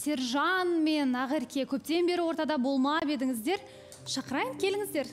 Сержан мен Ақерке көптен бері ортада болмап едіңіздер. Шақырайын, келіңіздер.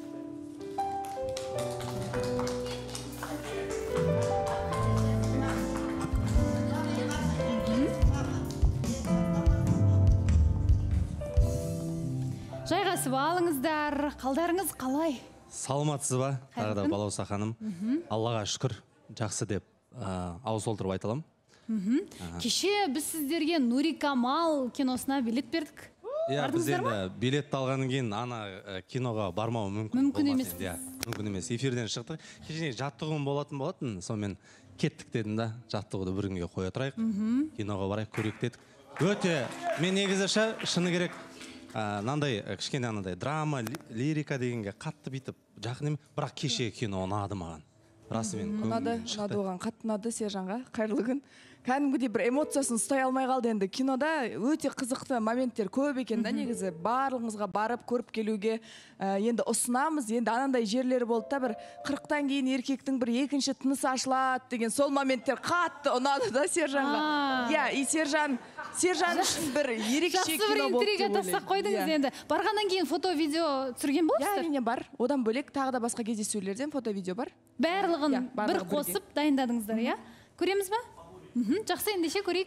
Жайғасып алыңыздар. Қалдарыңыз қалай? Саламатсыз ба? Тағы да Балауса ханым. Аллаға шүкір, жақсы деп ауыз толтырып айта аламын. Кеше біз сіздерге Нури Камал киносына билет бердік. Иә, біз енді билетті алғаннан кейін ана киноға бармау мүмкін емес. Мүмкін емес. Эфирден шықтық. Кеше жаттығуым болатын. Сонымен кеттік дедім да, жаттығуды бір күнге қоя тұрайық. Киноға барайық, көрейік дедік. Өте, мен негізі шыны керек, кішкене анандай драма, лирика дегенге қатты битіп жақын емес, бірақ кеше кино ұнады маған. Расымен ұнады оған, қатты ұнады Сержанға. Қайырлы күн. Кәдімгідей бір эмоциясын ұстай алмай қалды енді. Кинода өте қызықты моменттер көп екен да, негізі барлығыңызға барып көріп келуге енді ұсынамыз. Енді анандай жерлері болды да, бір 40-тан кейін еркектің бір екінші тынысы ашылады деген сол моменттер қатты ұнады да Сержанға. Иә, и Сержан үшін бір ерекше кино болды деп ойлаймын. Жақсы бір интрига тастап қойдыңыз енді. Барғаннан кейін фото-видео түсірген болсыздар? Иә, әрине бар. Одан бөлек тағы да басқа кездесулерден фото-видео бар. Барлығын бір қосып дайындадыңыздар, иә? Көреміз ба? Жақсы, ендеше көрейік.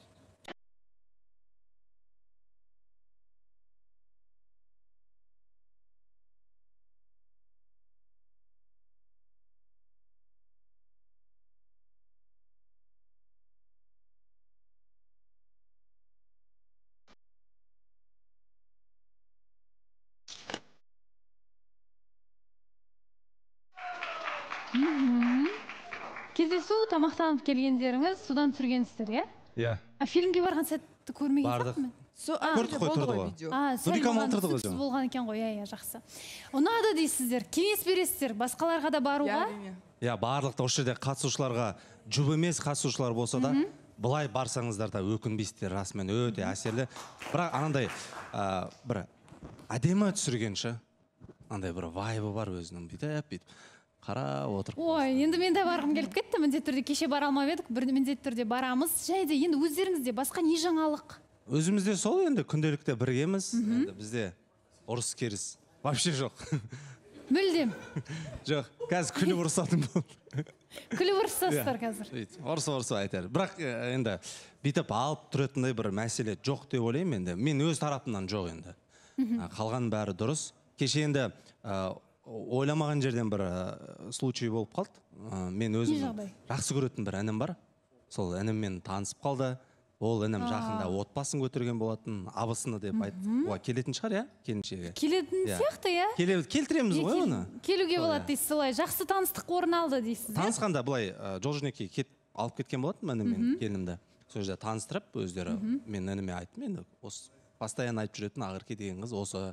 Кездесу, тамақтанып келгендеріңіз, судан түсіргенсіздер, иә? Иә. Фильмге барған сәтті көрмеген жоқпын мен. Көрдік қой, тұрды ғой. Сәл болған екен ғой, иә, жақсы. Ұнады дейсіздер, кеңес бересіздер, басқаларға да баруға? Иә, барлықта осы жерде қатысушыларға, жұп емес қатысушылар болса да, былай барсаңыздар да өкінбейсіздер, расымен өте әсерлі. Бірақ анандай бір әдемі түсіргенші, андай бір вайбы бар өзінің, бүйтіп қарап отырып. Ой, енді мен де барғым келіп кетті. Міндетті түрде кеше бара алмап едік, міндетті түрде барамыз. Жайды енді өздеріңізде басқа не жаңалық? Өзімізде сол енді күнделікте біргеміз. Бізде ұрыс керіс вообще жоқ. Мүлдем. Жоқ, қазір күліп ұрысатын болды. Күліп ұрысасыздар қазір. Ұрысып айтар. Бірақ енді бүйтіп алып тұратындай бір мәселе жоқ деп ойлаймын енді. Мен өз тарапымнан жоқ енді. Қалған бәрі дұрыс. Кеше енді ойламаған жерден бір случай болып қалды. Мен өзім жақсы көретін бір інім бар. Сол ініммен танысып қалды. Ол інім жақында отбасын көтерген болатын, абысыны деп айтты. Келетін шығар, иә? Келіншегі. Келетін сияқты, иә? Келтіреміз ғой оны. Келуге болады дейсіз, солай. Жақсы таныстық орын алды дейсіз. Танысқанда былай жол-жөнекей алып кеткен болатын ініммен келінімді. Сол жерде таныстырып өздері. Мен ініме айттым, енді осы постоянно айтып жүретін Ақерке деген қыз осы.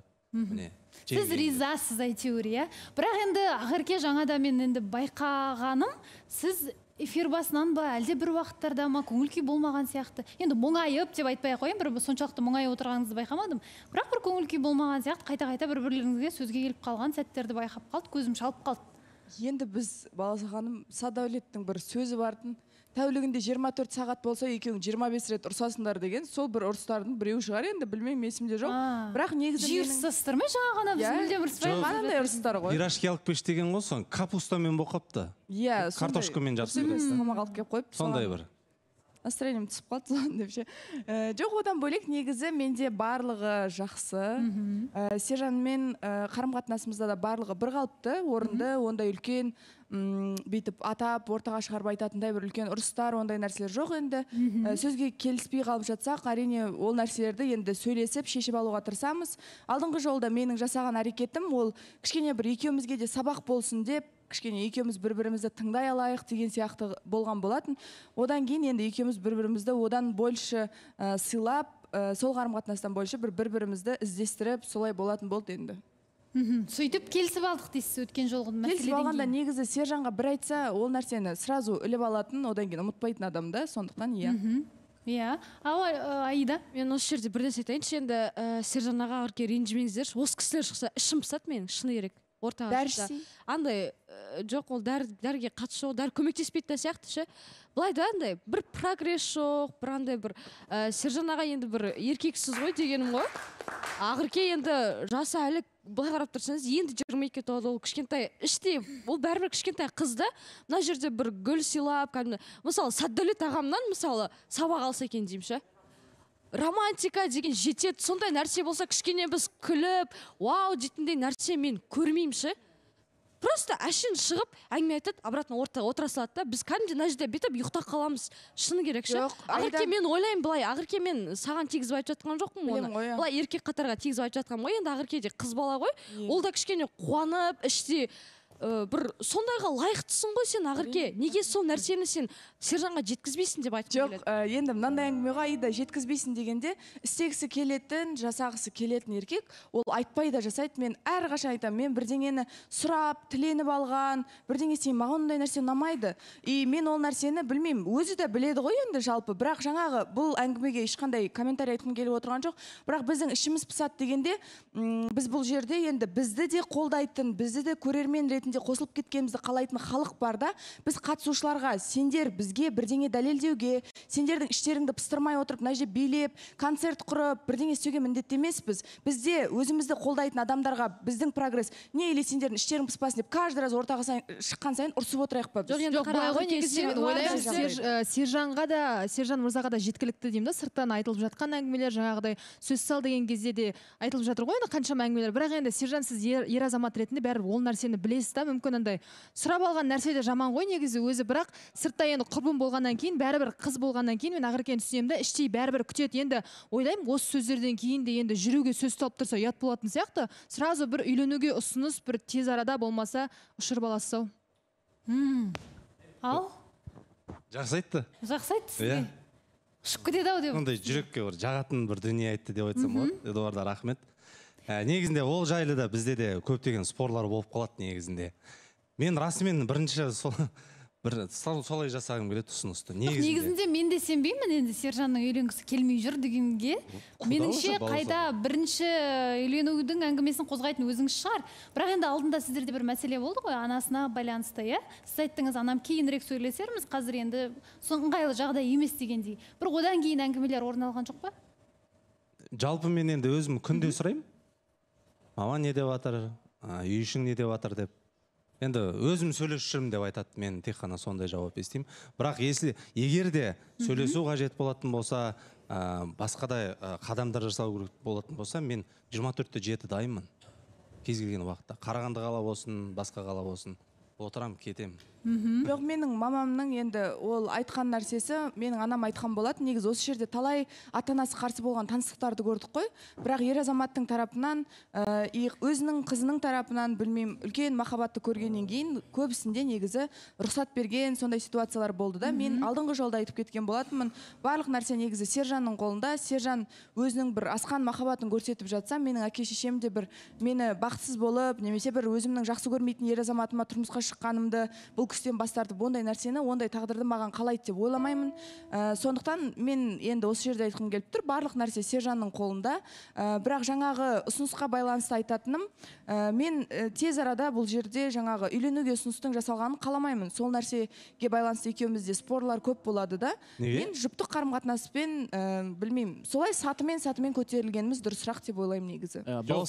Сіз ризасыз әйтеуір, иә? Бірақ енді Ақерке жаңада мен енді байқағаным, сіз эфир басынан ба, әлде бір уақыттарда ма көңіл күй болмаған сияқты. Енді мұңайып деп айтпай ақ қояйын, бір соншалықты мұңайып отырғаныңызды байқамадым. Бірақ бір көңіл күй болмаған сияқты, қайта-қайта бір-бірлеріңізге сөзге келіп қалған сәттерді байқап қалды, көзім шалып қалды. Енді біз, Балауса ханым, Садәулеттің бір сөзі бардың. Тәулігінде 24 сағат болса, екеуің 25 рет ұрсасыңдар деген, сол бір ұрыстардың біреуі шығар енді, білмеймін, есімде жоқ. Бірақ негізі жиі ұрсасыздар ма? Жаңа ғана біз мүлдем ұрыспаймыз. Қандай ұрыстар ғой? Пирожкилық пеш деген ғой, соң капустамен боқапты. Иә, картошкамен жатсын. Тамақ алып келіп қойып. Сондай бір. Настроением түсіп қалды деп ше. Жоқ, одан бөлек негізі менде барлығы жақсы. Сержанмен қарым-қатынасымызда да барлығы бір қалыпты, орынды, ондай үлкен бүйтіп атап, ортаға шығарып айтатындай бір үлкен ұрыстар, ондай нәрселер жоқ енді. Сөзге келіспей қалып жатсақ, әрине ол нәрселерді енді сөйлесіп, шешіп алуға тырысамыз. Алдыңғы жолда менің жасаған әрекетім ол кішкене бір екеумізге де сабақ болсын деп, кішкене екеуміз бір-бірімізді тыңдай алайық деген сияқты болған болатын. Одан кейін енді екеуміз бір-бірімізді одан больше сыйлап, сол қарым-қатынастан больше бір-бірімізді іздестіріп, солай болатын болды енді. Сөйтіп келісіп алдық дейсіз өткен жолғы мәселеден кейін. Келісіп алғанда негізі Сержанға бір айтса, ол нәрсені сразу іліп алатын, одан кейін ұмытпайтын адам да, сондықтан иә. Иә. Аида? Мен осы жерде бірден айтайыншы, енді Сержан аға Ақерке ренжімеңіздерші. Осы кісілер шықса ішім пысады менің, шыны керек. ортаға шықса. Андай жоқ, ол дәріге қатысы жоқ, дәрі көмектеспейді да сияқты ше. Былай да андай бір прогресс жоқ, бір андай бір Сержан аға енді бір еркексіз ғой дегенім ғой. Ақерке енді жасы әлі былай қарап тұрсаңыз енді 22-ге толды, ол кішкентай іштей, ол бәрібір кішкентай қыз да. Мына жерде бір гүл сыйлап, мысалы Сәтдәулет ағамнан мысалы сабақ алса екен деймін ше. Романтика деген жетеді, сондай нәрсе болса кішкене біз күліп, вау дейтіндей нәрсе мен көрмеймін ше. Просто әшін шығып, әңгіме айтады, обратно ортаға отыра салады да, біз кәдімгі мына жерде бүйтіп ұйықтап қаламыз. Шыны керек ше. Ақерке, мен ойлаймын былай, Ақерке, мен саған тигізіп айтып жатқан жоқпын оны. Былай еркек қатарға тигізіп айтып жатқан ғой, енді Ақерке де қыз бала ғой. Ол да кішкене қуанып, іште бір сондайға лайықтысың ғой сен, Ақерке. Неге сол нәрсені сен Сержанға жеткізбейсің деп айтып келеді? Жоқ, енді мынандай әңгіме ғой, Аида, жеткізбейсің дегенде, істегісі келетін, жасағысы келетін еркек, ол айтпай да жасайды. Мен әрқашан айтамын, мен бірдеңені сұрап, тіленіп алған, бірдеңе сен маған ондай нәрсе ұнамайды. И мен ол нәрсені білмеймін, өзі де біледі ғой енді жалпы. Бірақ жаңағы бұл әңгімеге ешқандай комментарий айтқым келіп отырған жоқ. Бірақ біздің ішіміз пысады дегенде, біз бұл жерде енді бізді де қолдайтын, бізді де көрермен ретінде қосылып кеткенімізді қалайтын халық бар да. Біз қатысушыларға, сендер бізге бірдеңе дәлелдеуге, сендердің іштеріңді пыстырмай отырып, мына жерде билеп, концерт құрып, бірдеңе істеуге міндетті емеспіз. Бізде өзімізді қолдайтын адамдарға біздің прогресс, не или сендердің іштерің пыспасын деп, каждый раз ортаға шыққан сайын ұрсып отырайық па? Сержанға да, Сержан мырзаға да жеткілікті деймін да, сырттан айтылып жатқан әңгімелер, жаңағыдай сөз сал деген кезде де айтылып жатыр ғой, енді қаншама әңгімелер. Бірақ енді Сержан, сіз ер азамат ретінде бәрібір ол нәрсені білесіз да, мүмкін андай сұрап алған нәрсе де жаман ғой негізі өзі, бірақ сыртта енді құрбым болғаннан кейін, бәрібір қыз болғаннан кейін мен Ақеркені түсінемін да, іштей бәрібір күтеді. Енді ойлаймын, осы сөздерден кейін де енді жүруге сөз тауып тұрса ұят болатын сияқты, сразу бір үйленуге ұсыныс, бір тез арада болмаса ұшырып аласыз ау. Ал? Жақсы айтты. Жақсы айтты сізге. Ұшып кетеді ау деп. Ондай жүрекке бір жағатын бір дүние айтты деп айтсам болады. Эдуард'a рахмет. Негізінде ол жайлы да бізде де көптеген спорлар болып қалады негізінде. Мен расымен бірінші солай жасағым келеді ұсынысты. Негізінде мен де сенбеймін енді Сержанның үйленгісі келмей жүр дегенге. Меніңше қайда бірінші үйленудің әңгімесін қозғайтын өзіңіз шығар. Бірақ енді алдында сіздерде бір мәселе болды ғой, анасына байланысты, иә? Сіз айттыңыз, анам кейінірек сөйлесерміз, қазір енді ыңғайлы жағдай емес дегендей. Бір одан кейін әңгімелер орын алған жоқ па? Жалпы мен енді өзім күнде сұраймын. Мама не деп жатыр, үй ішің не деп жатыр деп. Енді өзім сөйлесіп жүрмін деп айтады, мен тек қана сондай жауап естимін. Бірақ егер де сөйлесу қажет болатын болса, басқадай қадамдар жасау керек болатын болса, мен 24/7 дайынмын. Кез келген уақытта. Қарағанды қала болсын, басқа қала болсын. Отырам, кетем. Жоқ, менің мамамның енді ол айтқан нәрсесі, менің анам айтқан болады. Негізі осы жерде талай ата-анасы қарсы болған таныстықтарды көрдік қой. Бірақ ер азаматтың тарапынан, өзінің қызының тарапынан, білмеймін, үлкен махаббатты көргеннен кейін көбісінде негізі рұқсат берген сондай ситуациялар болды да. Мен алдыңғы жолда айтып кеткен болатынмын. Барлық нәрсе негізі Сержанның қолында. Сержан өзінің бір асқан махаббатын көрсетіп жатса, менің әке-шешем де бір мені бақытсыз болып, немесе бір өзімнің жақсы көрмейтін ер азаматыма тұрмысқа шыққанымды бұл кісіден бас тартып ондай нәрсені, ондай тағдырды маған қалайды деп ойламаймын. Сондықтан мен енді осы жерде айтқым келіп тұр, барлық нәрсе Сержанның қолында. Бірақ жаңағы ұсынысқа байланысты айтатыным, мен тез арада бұл жерде жаңағы үйленуге ұсыныстың жасалғанын қаламаймын. Сол нәрсеге байланысты екеумізде спорлар көп болады да. Мен жұптық қарым-қатынаспен, білмеймін, солай сатымен көтерілгеніміз дұрысырақ деп ойлаймын негізі.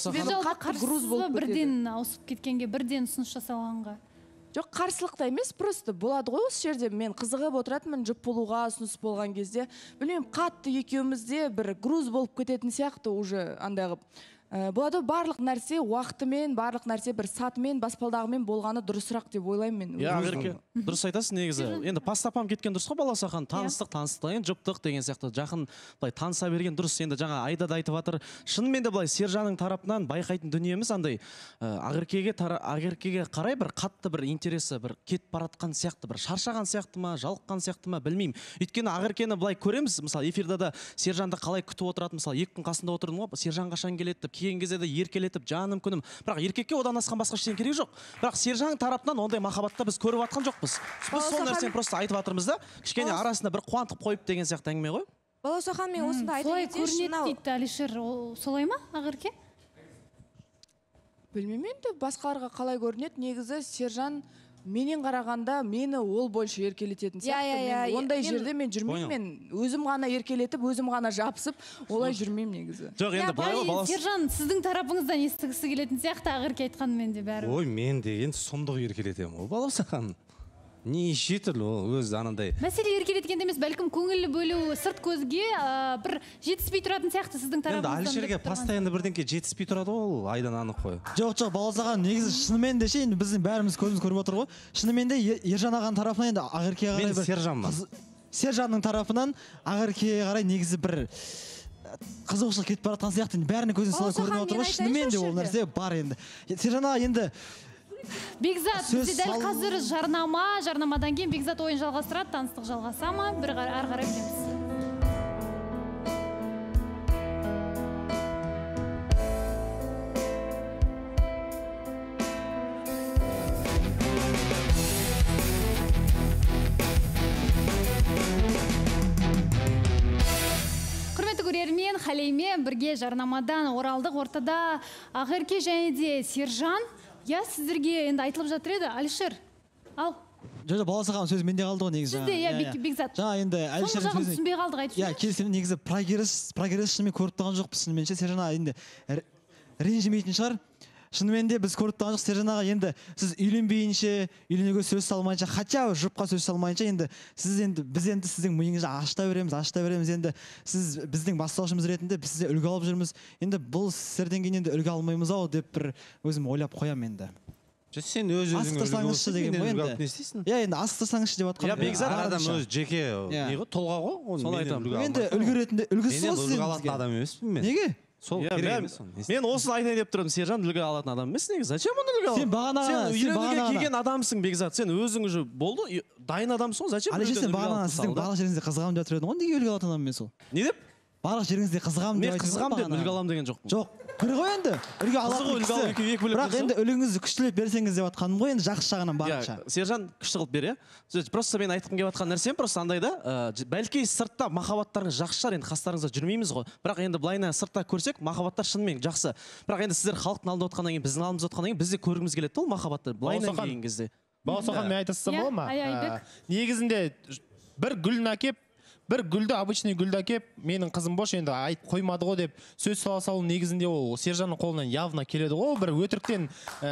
Бірден ауысып кеткенге, бірден ұсыныс жасалғанға. Жоқ, қарсылықта емес, просто болады ғой осы жерде. Мен қызығып отыратынмын жұп болуға ұсыныс болған кезде. Білмеймін, қатты екеумізде бір груз болып кететін сияқты уже андай қылып. Болады барлық нәрсе уақытымен, барлық нәрсе бір сатымен, баспалдағымен болғаны дұрысырақ деп ойлаймын мен. Ақерке, дұрыс айтасың негізі. Енді пастапам кеткен дұрыс қой, баласақан, таныстық, жұптық деген сияқты жақын былай таныса берген дұрыс. Енді жаңа Айда да айтып жатыр. Шынымен де былай Сержанның тарапынан байқайтын дүниеміз андай Ақеркеге қарай бір қатты бір интересі, бір кетіп баратқан сияқты, бір шаршаған сияқты ма, жалыққан сияқты ма, білмеймін. Өйткені Ақеркені былай көреміз, мысалы эфирда да Сержанды қалай күтіп отыратын, мысалы 2 күн қасында отырдым ғой, Сержан қашан келеді деп келген кезде де еркелетіп, жаным күнім. Бірақ еркекке одан асқан басқа ештеңе керек жоқ. Бірақ Сержанның тарапынан ондай махаббатты біз көріп жатқан жоқпыз. Біз сол нәрсені просто айтып жатырмыз да, кішкене арасында бір қуантып қойып деген сияқты әңгіме ғой. Баласахан, мен осында айта кетейінші. Солай көрінеді дейді Алишер, солай ма, Ақерке? білмеймін енді басқаларға қалай көрінеді, негізі сержан менен қарағанда мені ол больше еркелететін сияқты. Ондай жерде мен жүрмеймін, мен өзім ғана еркелетіп, өзім ғана жапсып, олай жүрмеймін негізі. Жоқ, енді былай сержан сіздің тарапыңыздан естігісі келетін сияқты, Ақерке айтқанымен де бәрі. Ой, мен деген сұмдық еркелетемін ғой, балауса ханым. Неше түрлі ол өз анандай. Мәселе еркелеткенде емес, бәлкім көңілі бөлу сырт көзге бір жетіспей тұратын сияқты сіздің тарапыңыздан. Енді Алишерге постоянно бірдеңке жетіспей тұрады ол, айдан анық қой. Жоқ, баласаған негізі шынымен де енді біздің бәріміз көзіміз көріп отыр ғой. Шынымен де Ержан ағаның тарапынан енді Ақеркеге қарай мен сержанмын. Сержанның тарапынан Ақеркеге қарай негізі бір қызығушылық кетіп бара жатқан сияқты, бәрінің көзіне солай көрініп отыр ғой. Шынымен де ол нәрсе бар енді. Сержан аға енді Бекзат, бізде дәл қазір жарнамадан кейін Бекзат ойын жалғастырады, таныстық жалғаса ма, бір ары қарай білеміз. Құрметті көрермен, Халейме бірге жарнамадан оралдық. Ортада Ақерке және де Сержан. Сіздерге енді айтылып жатыр еді, Алишер, ал. Жоқ, баласаған сөз менде қалды ғой негізі. Сізде, Бекзат. Жаңа енді Алишердің жағын түсінбей қалдық, айтып жүріңіз. Келісемін, негізі прогресс шынымен көріп тұрған жоқпыз шынымен. Сержан аға енді ренжімейтін шығар. Шынымен де біз көріп тұрған жоқ. Сержан аға енді сіз үйленбейінше, үйленуге сөз салмайынша, хотя жұпқа сөз салмайынша енді біз енді сіздің миыңызды ашыта береміз. Енді сіз біздің бастаушымыз ретінде біз сізден үлгі алып жүрміз. Енді бұл сіздерден кейін енді үлгі алмаймыз ау деп бір өзім ойлап қоямын енді. Сен өз-өзіңе деген ғой енді. не істейсің? Енді астырсаңызшы деп жатқан. Бекзат адам өз жеке тұлға ғой. Солай айтамын. Енді үлгі ретінде үлгісіз ғой сіз. Мен үлгі алатын адам емеспін мен. Неге? Сол керек емес. Мен осыны айтайын деп тұрмын, Сержан үлгі алатын адам емес негізі. Зачем оны үлгі аласың? Сен үйленуге келген адамсың, Бекзат. Сен өзің уже болды, дайын адамсың ғой. Зачем үлгі аласың? Сіздің барлық жеріңізде қызығамын деп тұрдың ғой. Неге үлгі алатын адам емес ол? Не деп? Барлық жеріңізде қызығамын деп айтасың. Мен қызығамын деп үлгі аламын деген жоқпын. Жоқ. Бір ғой енді үлгі алатын кісі. Бірақ енді үлгіңізді күштілеп берсеңіз деп жатқаным ғой, енді жақсы жағынан барынша. Сержан күшті қылып бер, Просто мен айтқым келіп жатқан нәрсем просто андай да, бәлки сыртта махаббаттарыңыз жақсы шығар, енді қастарыңызда жүрмейміз ғой. Бірақ енді былайына сыртта көрсек, махаббаттар шынымен жақсы. Бірақ енді сіздер халықтың алдында отқаннан кейін, біздің алдымызда отқаннан кейін біз де көргіміз келеді ол махаббатты. Былайынан келген кезде. Баласахан, мен айтасам бола ма? Негізінде бір гүлін әкеп, бір гүлді, обычный гүлді әкеп, менің қызым бош енді айтып қоймады ғой деп сөз сала салу негізінде ол Сержанның қолынан явно келеді ғой. Бір өтіріктен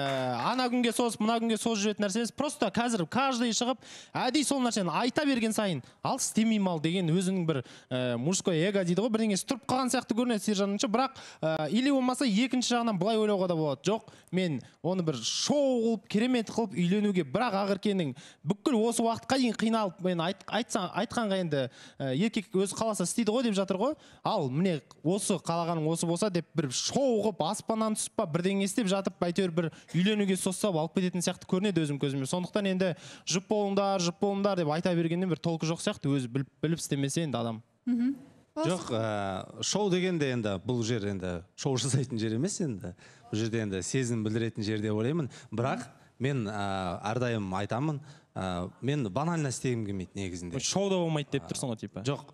ана күнге созып, мына күнге созып жүретін нәрсе емес. Просто қазір каждый шығып, әдей сол нәрсені айта берген сайын, ал істемеймін ал деген өзінің бір мужской эго дейді ғой, бірдеңесі тұрып қалған сияқты көрінеді Сержанның. Бірақ или болмаса екінші жағынан былай ойлауға да болады. Жоқ, мен оны бір шоу қылып, керемет қылып үйленуге, бірақ Ақеркенің бүкіл осы уақытқа дейін қиналып, мен айтқанға енді еркек өзі қаласа істейді ғой деп жатыр ғой. Ал міне осы қалағаның осы болса деп бір шоу қылып аспаннан түсіп па бірдеңе істеп жатып әйтеуір бір үйленуге созса алып кететін сияқты көрінеді өзім көзіме. Сондықтан енді жұп болыңдар деп айта бергеннен бір толқы жоқ сияқты, өзі біліп істемесе енді адам. Жоқ, шоу дегенде енді бұл жер енді шоу жасайтын жер емес енді. Бұл жерде енді сезім білдіретін жер деп ойлаймын. Бірақ мен әрдайым айтамын, мен банально істегім келмейді негізінде. Шоуда болмайды деп тұрсың ғой типа. Жоқ.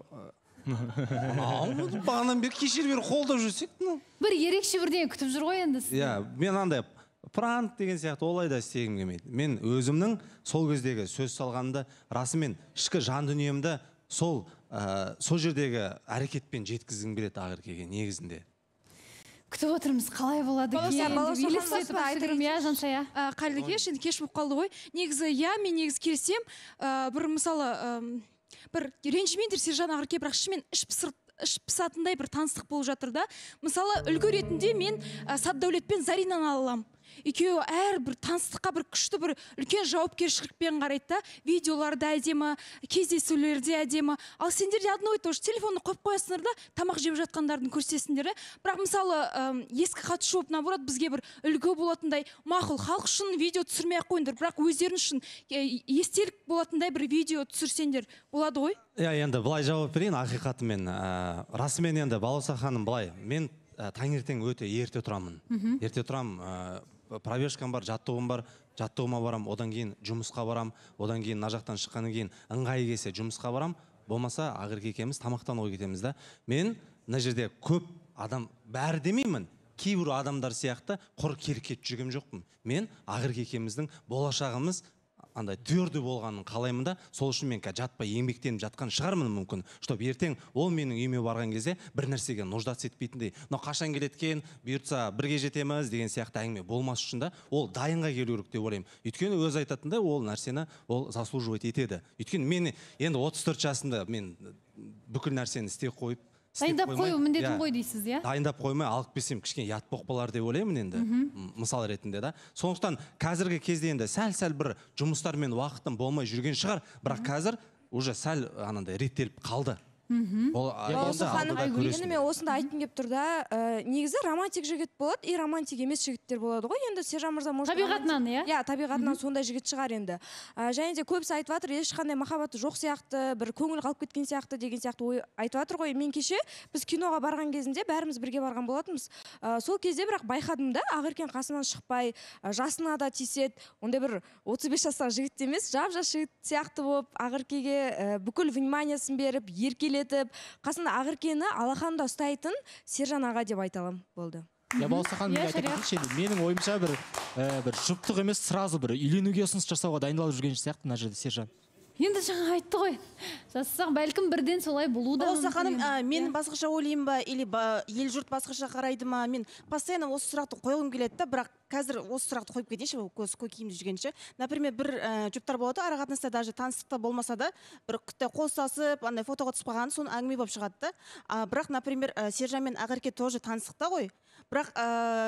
Бағанан бері кешер бері қолдап жүрсек. Бір ерекше бірдеңе күтіп жүр ғой енді. Мен андай пранк деген сияқты олай да істегім келмейді. Мен өзімнің сол кездегі сөз салғанымды, расымен ішкі жан дүниемді сол жердегі әрекетпен жеткізгім келеді Ақеркеге негізінде. Күтіп отырмыз, қалай болады екен деп елестетіп айтырым, Жансая. Қалдыкеш, енді кеш болып қалды ғой. Негізі, мен негізі келсем, бір мысалы, бір ренжімейдер Сержан Ақерке, бірақ шынымен іш пысатындай бір таныстық болып жатыр да. Мысалы, үлгі ретінде мен Сатдәулет пен Заринаны аламын. Екеуі әр бір таныстыққа бір күшті бір үлкен жауапкершілікпен қарайды да. Видеоларда әдемі, кездесулерде әдемі. Ал сендер де одно и то же телефонды қойып қоясыңдар да, тамақ жеп жатқандардың көрсетесіңдер. Бірақ мысалы ескі қатысушы болып наоборот бізге бір үлгі болатындай мақұл, халық үшін видео түсірмей-ақ қойыңдар, бірақ өздерің үшін естелік болатындай бір видео түсірсеңдер болады ғой. Енді былай жауап берейін, ақиқатымен расымен енді Балауса ханым былай, мен таңертең өте ерте тұрамын. Ерте тұрамын, пробежкам бар, жаттығым бар, жаттығыма барам, одан кейін жұмысқа барам, одан кейін мына жақтан шыққаннан кейін ыңғайы келсе жұмысқа барам, болмаса Ақерке екеуміз тамақтануға кетеміз да. Мен мына жерде көп адам бәрі демеймін, кейбір адамдар сияқты құр керекет жүрген жоқпын. Мен Ақерке екеуміздің болашағымыз андай твердый болғанын қалаймын да, сол үшін мен жатпай еңбектеніп жатқан шығармын мүмкін, чтоб ертең ол менің үйіме барған кезде бір нәрсеге нуждаться етпейтіндей. Но қашан келеді екен, бұйыртса бірге жетеміз деген сияқты әңгіме болмас үшін да ол дайынға келу керек деп ойлаймын. Өйткені өзі айтатындай ол нәрсені ол заслуживать етеді. Өйткені мен енді 34 жасымда мен бүкіл нәрсені істей қойып, дайындап қою міндетім ғой дейсіз, иә? Дайындап қоймай алып келсем кішкене ят боқпалар деп ойлаймын енді, мысал ретінде да. Сондықтан қазіргі кезде енді сәл бір жұмыстармен уақытым болмай жүрген шығар, бірақ қазір уже сәл анандай реттеліп қалды. Балауса ханым, енді мен осында айтқым келіп тұр да, негізі романтик жігіт болады, и романтик емес жігіттер болады ғой. Енді Сержан мырза табиғатынан, иә? Иә, табиғатынан сондай жігіт шығар енді. Және де көбісі айтып жатыр, ешқандай махаббаты жоқ сияқты, бір көңіл қалып кеткен сияқты деген сияқты ой айтып жатыр ғой. Мен кеше біз киноға барған кезінде бәріміз бірге барған болатынбыз. Сол кезде бірақ байқадым да, Ақеркен қасынан шықпай, жасына да тиіседі. Ондай бір 35 жастағы жігіт емес, жап-жас жігіт сияқты болып, Ақеркеге бүкіл вниманиясын беріп, еркелетіп, қасында Ақеркені алақанда ұстайтын Сержан аға деп айта аламын. Болды. Я болса ханым, менің ойымша бір жұптық емес, сразу бір үйленуге ұсыныс жасауға дайындалып жүрген сияқты мына жерде Сержан. Енді жаңа айтты ғой. Жасасақ, бәлкім бірден солай болуы да мүмкін. Ханым, мен басқаша ойлаймын ба, или ел жұрт басқаша қарайды ма? Мен постоянно осы сұрақты қойғым келеді да, бірақ қазір осы сұрақты қойып кетейінші, көкейімде жүргенше. Например, бір жұптар болады, ара қатынаста даже таныстықта болмаса да, бір қол ұстасып, андай фотоға түсіп қалған, соны әңгіме болып шығады да. Бірақ, например, Сержан мен Ақерке тоже таныстықта ғой. Бірақ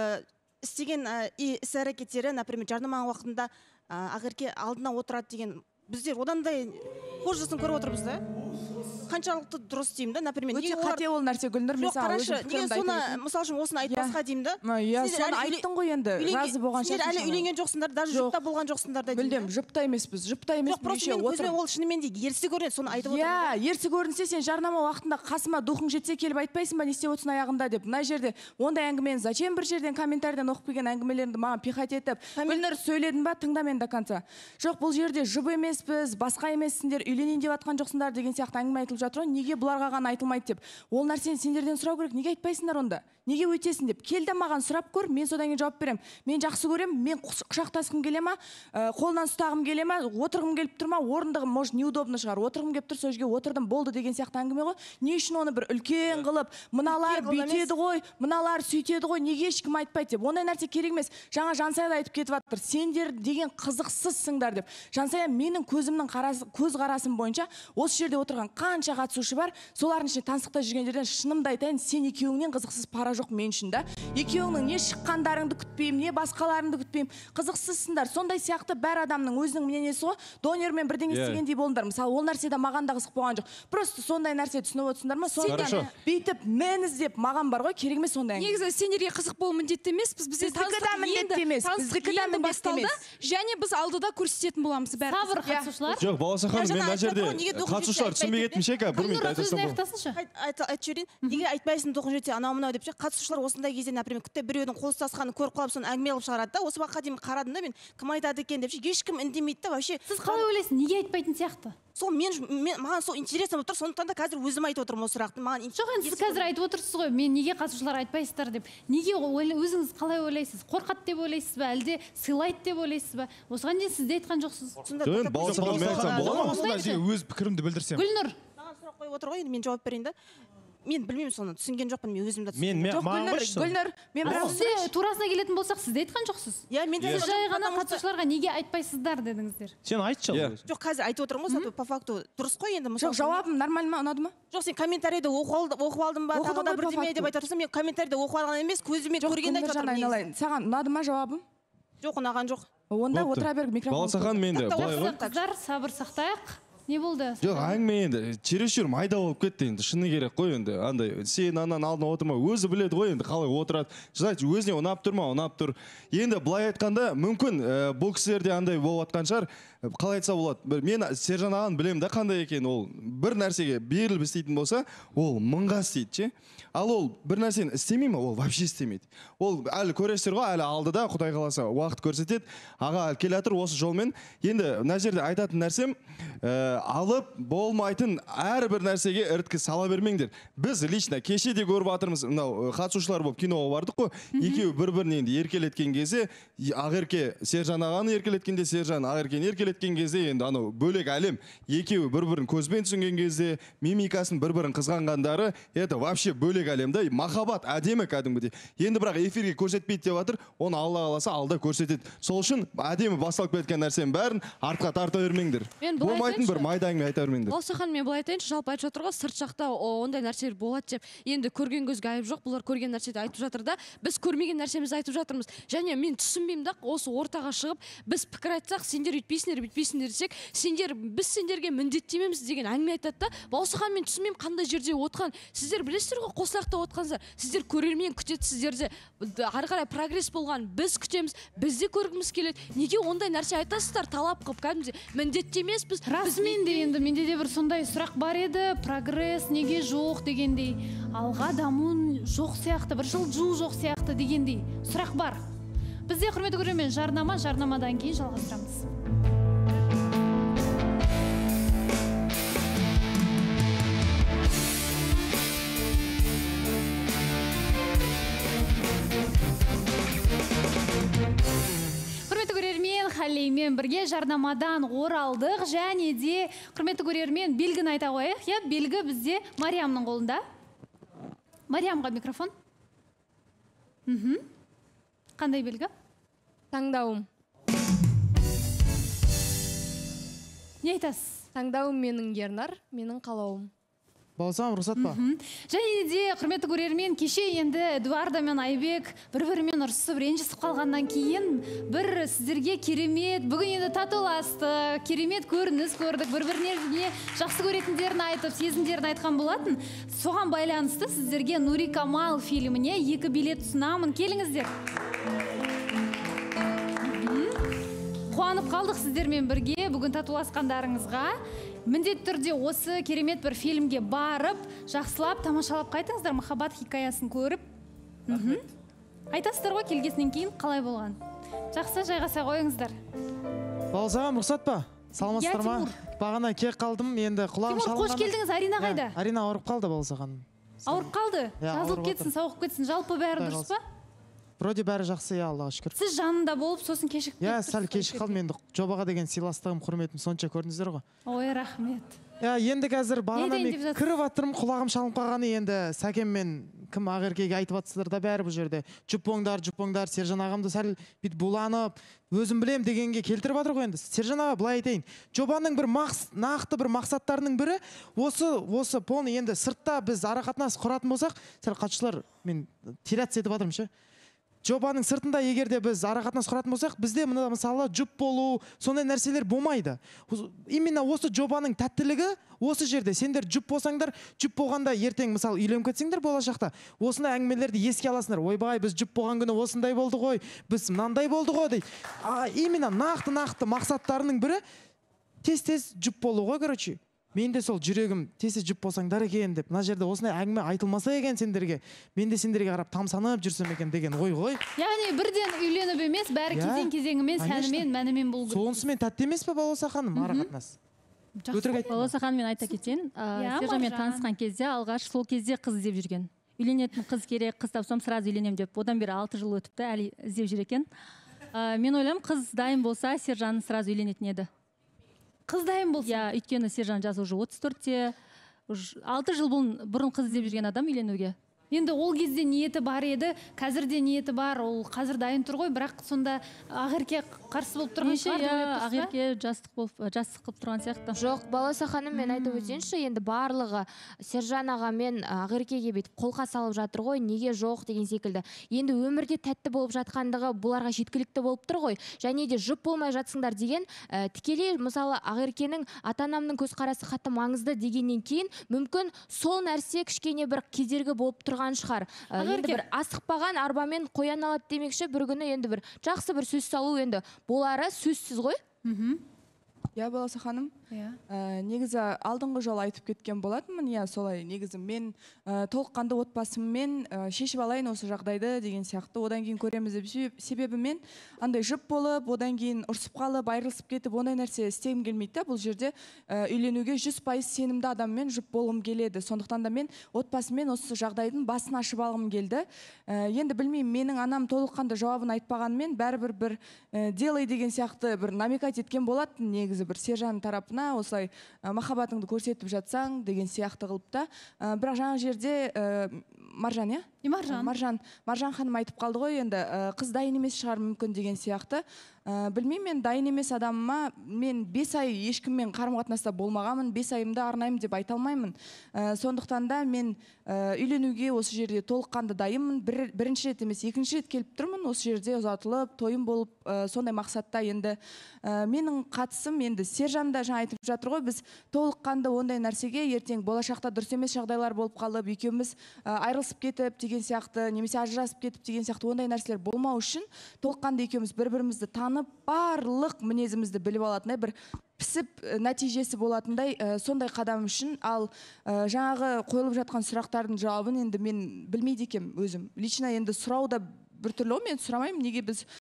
істеген іс-әрекеттері, например, жарнаманың уақытында Ақерке алдына отырады деген, біздер одандай қожасын көріп отырмыз да. Қаншалықты дұрыс деймін да, например. Өте қате ол нәрсе Гүлнұр, мен саған өзім пікірімді айтып отырмын. Мысал үшін осыны айтпасқа деймін да. Иә, соны айттың ғой енді, разы болған сендер әлі үйленген жоқсыңдар, даже жұпта болған жоқсыңдар да деймін. Мүлдем, жұпта емеспіз, жұпта емес. Жоқ, просто менің көзіме ол шынымен де ерсі көрінеді, соны айтып отырмын. Иә, ерсі көрінсе, сен жарнама уақытында қасыма духың жетсе келіп айтпайсың ба, не істеп отырсың аяғында деп. Мына жерде ондай әңгімені зачем бір жерден комментарийден оқып келген әңгімелеріңді маған пихать етіп, Гүлнұр сөйледің ба, тыңда мені до конца. Жоқ, бұл жерде жұп емеспіз, басқа емессіңдер, үйленейін деп жатқан жоқсыңдар деген сияқты әңгіме айтылып жатыр ғой. Неге бұларға ғана айтылмайды деп. Ол нәрсені сендерден сұрау керек. Неге айтпайсыңдар онда? Неге өтесің деп. Келді маған сұрап көр, мен содан кейін жауап беремін. Мен жақсы көремін, мен құшақтасқым келе ма, қолынан ұстағым келе ма, отырғым келіп тұр ма, орындығым может неудобно шығар. Отырғым келіп тұр, сол жерге отырдым, болды деген сияқты әңгіме ғой. Не үшін оны бір үлкен қылып, мыналар бүйтеді ғой, мыналар сөйтеді ғой, неге ешкім айтпайды деп. Ондай нәрсе керек емес. Жаңа Жансая да айтып кетіп жатыр. Сендер деген қызықсызсыңдар деп. Жансая, менің көзімнің көз қарасым бойынша осы жерде отырған қанша қатысушы бар, солардың ішінде таныстықта жүргендерден шынымды айтайын, сен екеуіңнен қызықсыз пара жоқ мен үшін да. Екеуіңнің не шыққандарыңды күтпеймін, не басқаларыңды күтпеймін. Қызықсызсыңдар. Сондай сияқты бәр адамның өзінің мнениесі ғой. Донермен бірдеңе істегендей болыңдар. Мысалы, ол нәрсе де маған да қызық болған жоқ. Просто сондай нәрсе түсініп отырсыңдар ма? Сондықтан бүйтіп мен іздеп маған бар ғой, керек емес сондай. Негізі сендерге қызық болу міндетті емес. Бізде таныстық басталды. Және біз алдыда көрсететін боламыз бәрі. Сабыр қатысушылар. Жоқ, Балауса ханым, мен мына жерде қатысушылар түсінбей кеттім ше, бірмен айтасың ба? Айтып жіберейін. Неге айтпайсың тоқын жете анау мынау деп ше, қатысушылар осындай кезде, например, күтте біреудің қол ұстасқанын көріп қалып, соны әңгіме қылып шығарады да. Осы уақытқа дейін қарадым да мен, кім айтады екен деп ше, ешкім үндемейді да вообще. Сіз қалай ойлайсыз, неге айтпайтын сияқты? Сол маған сол интересно болып тұр, сондықтан да қазір өзім айтып отырмын осы сұрақты. Жоқ, енді сіз қазір айтып отырсыз ғой, мен неге қатысушылар айтпайсыздар деп. Неге өзіңіз қалай ойлайсыз? Қорқады деп ойлайсыз ба, әлде сыйлайды деп ойлайсыз ба? Осыған дейін сіз де айтқан жоқсыз. Өз пікірімді білдірсем. Гүлнұр. Маған сұрақ қойып отыр ғой, енді мен жауап берейін да. Мен білмеймін соны, түсінген жоқпын, мен өзім де түсінген. Гүлнұр, мен сізде турасына келетін болсақ, сіз де айтқан жоқсыз. Иә, мен де жай ғана қатысушыларға неге айтпайсыздар дедіңіздер. Сен айтшы. Жоқ, қазір айтып отырмын ғой, по факту дұрыс қой енді. Жоқ, жауабым нормально ма, ұнады ма? Жоқ, сен комментарийді оқып алдың ба, тағы да бірдеме деп айтып отырсың. Мен комментарийді оқып алған емес, көзімен көргенді айтып отырмын. Саған ұнады ма жауабым? Жоқ, ұнаған жоқ. Онда отыра бер, микрофон. Балауса ханым, енді былай ғой. Қыздар, сабыр сақтайық. Не болды? Жоқ, әңгіме енді чересчур майда болып кетті енді, шыны керек қой енді. Андай сен анан алдына отырма, өзі біледі ғой енді қалай отырады. Знаете, өзіне ұнап тұр ма, ұнап тұр. Енді былай айтқанда мүмкін бұл кісілерде андай болып жатқан шығар. Қалай айтса болады? Мен Сержан ағаны білемін да қандай екен. Ол бір нәрсеге беріліп істейтін болса, ол мыңға істейді ше. Ал ол бір нәрсені істемей ме, ол вообще істемейді. Ол әлі көресіздер ғой, әлі алдыда Құдай қаласа уақыт көрсетеді. Аға келе жатыр осы жолмен. Енді мына жерде айтатын нәрсем, алып болмайтын әрбір нәрсеге іріткі сала бермеңдер. Біз лично кеше де көріп жатырмыз, мынау қатысушылар болып киноға бардық қой. Екеуі бір-бірін енді еркелеткен кезде, Ақерке Сержан ағаны еркелеткенде, Сержан Ақеркені еркелеткен кезде, енді анау бөлек әлем. Екеуі бір-бірін көзбен түсінген кезде, мимикасын бір-бірін қызғанғандары, это вообще бөлек әлемде. Махаббат әдемі кәдімгідей. Енді бірақ эфирге көрсетпейді деп жатыр, оны Алла қаласа алда көрсетеді. Сол үшін әдемі басталып кеткен нәрсенің бәрін артқа тарта бермеңдер. Болмайтын бір майда әңгіме айта бермеңдер. Балсахан, мен былай айтайыншы, жалпы айтып жатыр ғой, сырт жақта ондай нәрселер болады деп. Енді көрген көзге айып жоқ, бұлар көрген нәрседі айтып жатыр да, біз көрмеген нәрсемізді айтып жатырмыз. Және мен түсінбеймін да, осы ортаға шығып, біз пікір айтсақ, сендер үйтпейсіңдер, бүйтпейсіңдер десек, біз сендерге міндеттемеміз деген әңгіме айтады да. Балсахан, мен түсінбеймін, қандай жерде отқан. Сіздер білесіздер ғой, қосақта отқансыздар. Сіздер көрермен күтеді сіздерде. Ары қарай прогресс болған, біз күтеміз, бізде көргіміз келеді. Неге ондай нәрсе айтасыздар, талап қылып, кәдімгідей міндеттемеспіз. Расымен де енді менде де бір сондай сұрақ бар еді, прогресс неге жоқ дегендей, алға даму жоқ сияқты, бір жылжу жоқ сияқты дегендей сұрақ бар. Бізде құрметті көрермен жарнамадан кейін жалғастырамыз. Халеймен бірге жарнамадан оралдық, және де құрметті көрермен белгіні айта қояйық. Белгі бізде Мариямның қолында. Мариямға микрофон. Қандай белгі? Таңдауым. Не айтасыз? Таңдауым менің Ернар, менің қалауым. Балсам, рұқсат па? Және де құрметті көрермен, кеше енді Эдуарда мен Айбек бір-бірімен ұрсып, ренжісіп қалғаннан кейін бір сіздерге керемет, бүгін енді татуласты, керемет көрініс көрдік, бір-біріне жақсы көретіндерін айтып, сезімдерін айтқан болатын. Соған байланысты сіздерге Нури Камал фильміне 2 билет ұсынамын. Келіңіздер. Қуанып қалдық сіздермен бірге бүгін татуласқандарыңызға. Міндетті түрде осы керемет бір фильмге барып, жақсылап, тамашалап қайтыңыздар, махаббат хикаясын көріп. Айтасыздар ғой келгесінен кейін қалай болған. Жақсы, жайғаса қойыңыздар. Балсағам, рұқсат па? Саламатсыздар ма? Бағана кек қалдым, енді құлағым шалынған. Тимур, қош келдіңіз, Арина қайда? Арина ауырып қалды, Балсағам. Ауырып қалды? Жазылып кетсін, сауығып кетсін. Жалпы бәрі дұрыс па? Вроде бәрі жақсы, Аллаға шүкір. Сіз жанында болып, сосын кешігіп кеттіңіз. Сәл кешігіп қалдым, енді жобаға деген сыйластығым, құрметім сонша көрдіңіздер ғой. Ой, рахмет. Енді қазір бағана мен кіріп жатырмын, құлағым шалынып қалғаны, енді Сәкен мен кім Ақеркеге айтып жатсыздар да бәрі бұл жерде. Жұппоңдар, Сержан ағамды сәл бүйтіп буланып, өзім білем дегенге келтіріп жатыр ғой енді. Сержан аға, былай айтайын. Жобаның бір нақты бір мақсаттарының бірі осы полный енді сыртта біз ара қатынас құратын болсақ, сәл қатысушылар мен теряться етіп жатырмын ше. Жобаның сыртында егерде біз ара қатынас құратын болсақ, бізде мына мысалы жұп болу, сондай нәрселер болмайды. Именно осы жобаның тәттілігі осы жерде. Сендер жұп болсаңдар, жұп болғанда ертең мысалы үйленіп кетсеңдер болашақта, осындай әңгімелерді еске аласыңдар. Ойбай, біз жұп болған күні осындай болды ғой, біз мынандай болды ғой дейді. Именно нақты мақсаттарының бірі тез жұп болу ғой, короче. Мен де сол жүрегім тез жұп болсаңдар екен деп, мына жерде осындай әңгіме айтылмаса екен сендерге, мен де сендерге қарап тамсанып жүрсем екен деген ой ғой. Яғни бірден үйленіп емес, бәрі кезең-кезеңімен, сәнімен, мәнімен болу керек. Сонысымен тәтті емес пе Балауса ханым, ара қатынас? Балауса ханым, мен айта кетейін, Сержанмен танысқан кезде алғаш сол кезде қыз іздеп жүрген. Үйленетін қыз керек, қыз тапсам сразу үйленем деп. Одан бері 6 жыл өтіпті, әлі іздеп жүр екен. Мен ойлаймын, қыз дайын болса, Сержан сразу үйленетін еді. Қыз дайын болсын. Өйткені Сержан жасы уже 34-те, 6 жыл бұрын қыз іздеп жүрген адам үйленуге. Енді ол кезде ниеті бар еді, қазірде ниеті бар, ол қазір дайын тұр ғой, бірақ сонда Ақерке қарсы болып тұрған шығар деп отырсыз ба? Ақерке жастық қылып тұрған сияқты. Жоқ, Балауса ханым, мен айтып өтейінші, енді барлығы Сержан аға мен Ақеркеге бүйтіп қолқа салып жатыр ғой, неге жоқ деген секілді. Енді өмірде тәтті болып жатқандығы бұларға жеткілікті болып тұр ғой. Және де жұп болмай жатсыңдар деген, тікелей мысалы Ақеркенің ата-анамның көзқарасы қатты маңызды дегеннен кейін, мүмкін сол нәрсе кішкене бір кедергі болып тұрған шығар. Енді бір асықпаған арбамен қоян алады демекші, бір күні енді бір жақсы бір сөз салу енді болары сөзсіз ғой. Балауса ханым, Негізі алдыңғы жолы айтып кеткен болатынмын, иә солай. Негізі мен толыққанды отбасыммен шешіп алайын осы жағдайды деген сияқты. Одан кейін көреміз деп себебі мен андай жұп болып, одан кейін ұрсып қалып, айырылысып кетіп, ондай нәрсе істегім келмейді. Бұл жерде үйленуге 100% сенімді адаммен жұп болғым келеді. Сондықтан да мен отбасыммен осы жағдайдың басын ашып алғым келді. Енді білмеймін, менің анам толыққанды жауабын айтпағанмен бәрібір бір делай деген сияқты бір намекать еткен болатын негізі бір Сержан тарапына, осылай махаббатыңды көрсетіп жатсаң деген сияқты қылып та. Бірақ жаңа жерде Маржан, иә? Маржан ханым айтып қалды ғой, енді қыз дайын емес шығар мүмкін деген сияқты. Білмеймін, мен дайын емес адамыма мен 5 ай ешкіммен қарым-қатынаста болмағанмын, 5 айымды арнаймын деп айта алмаймын. Сондықтан да мен үйленуге осы жерде толыққанды дайынмын. Бірінші рет емес, екінші рет келіп тұрмын, осы жерде ұзатылып, тойым болып, сондай мақсатта енді менің қатысым енді Сержан да жаңа айтып жатыр ғой, біз толыққанды ондай нәрсеге ертең болашақта дұрыс емес жағдайлар болып қалып, екеуміз айырылысып кетіп деген сияқты, немесе ажырасып кетіп деген сияқты ондай нәрселер болмау үшін толыққанды екеуміз бір-бірімізді танып, барлық мінезімізді біліп алатындай бір пісіп нәтижесі болатындай сондай қадам үшін. Ал жаңағы қойылып жатқан сұрақтардың жауабын енді мен білмейді екем өзім. Лично енді сұрау да біртүрлі ғой, мен сұрамаймын, неге біз